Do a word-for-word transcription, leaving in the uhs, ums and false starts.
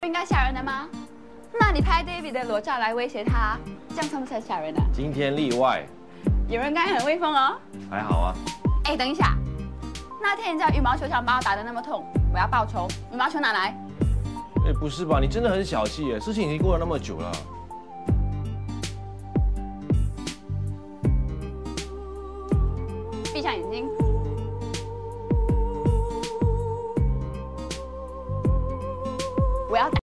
应该吓人的吗？那你拍 David 的裸照来威胁他，这样算不算吓人呢？ 今天例外。 有人刚才很威风哦。 还好啊。 哎，等一下，那天你在羽毛球场把我打得那么痛，我要报仇，羽毛球拿来。 哎，不是吧？你真的很小气耶！事情已经过了那么久了。 闭上眼睛。我要。